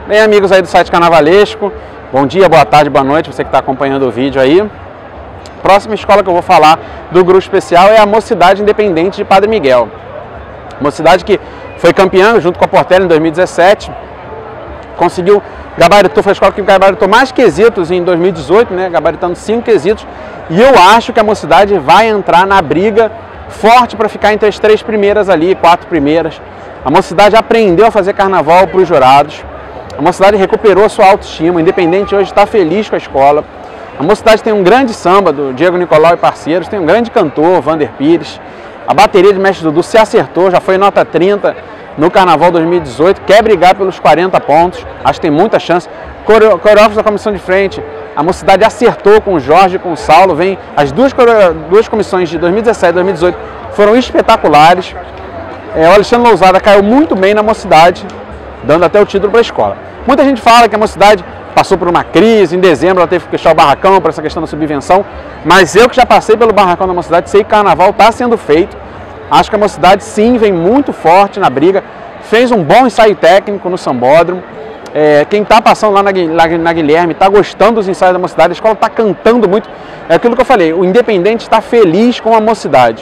Bem, amigos aí do site Carnavalesco, bom dia, boa tarde, boa noite, você que está acompanhando o vídeo aí. Próxima escola que eu vou falar do grupo especial é a Mocidade Independente de Padre Miguel. Mocidade que foi campeã junto com a Portela em 2017, conseguiu, gabaritou, foi a escola que gabaritou mais quesitos em 2018, né, gabaritando 5 quesitos, e eu acho que a Mocidade vai entrar na briga forte para ficar entre as 3 primeiras ali, 4 primeiras. A Mocidade aprendeu a fazer carnaval para os jurados. A Mocidade recuperou sua autoestima, o Independente hoje está feliz com a escola. A Mocidade tem um grande samba do Diego Nicolau e parceiros, tem um grande cantor, Vander Pires. A bateria de Mestre Dudu se acertou, já foi nota 30 no Carnaval 2018, quer brigar pelos 40 pontos, acho que tem muita chance. Coreógrafos da comissão de frente, a Mocidade acertou com o Jorge e com o Saulo, vem as duas comissões de 2017 e 2018 foram espetaculares. O Alexandre Lousada caiu muito bem na Mocidade, dando até o título para a escola. Muita gente fala que a Mocidade passou por uma crise, em dezembro ela teve que fechar o barracão para essa questão da subvenção, mas eu que já passei pelo barracão da Mocidade, sei que o carnaval está sendo feito. Acho que a Mocidade sim vem muito forte na briga, fez um bom ensaio técnico no Sambódromo. Quem está passando lá na Guilherme está gostando dos ensaios da Mocidade, a escola está cantando muito. É aquilo que eu falei, o Independente está feliz com a Mocidade.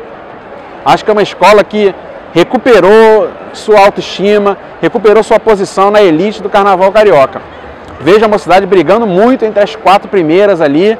Acho que é uma escola que recuperou sua autoestima, recuperou sua posição na elite do Carnaval Carioca. Vejo a Mocidade brigando muito entre as 4 primeiras ali.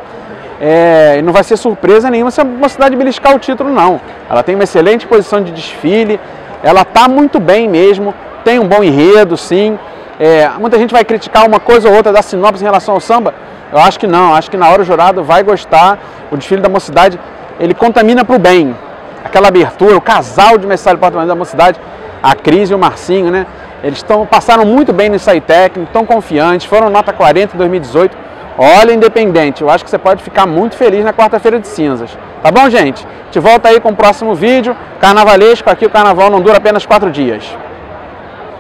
E não vai ser surpresa nenhuma se a Mocidade beliscar o título, não. Ela tem uma excelente posição de desfile, ela está muito bem mesmo, tem um bom enredo, sim. Muita gente vai criticar uma coisa ou outra da sinopse em relação ao samba. Eu acho que não, acho que na hora o jurado vai gostar. O desfile da Mocidade, ele contamina para o bem. Aquela abertura, o casal de mestre porta-bandeira da Mocidade, a Cris e o Marcinho, né? Eles passaram muito bem no ensaio técnico, estão confiantes, foram nota 40 em 2018. Olha, Independente, eu acho que você pode ficar muito feliz na quarta-feira de cinzas. Tá bom, gente? Te volto aí com o próximo vídeo. Carnavalesco, aqui o carnaval não dura apenas 4 dias.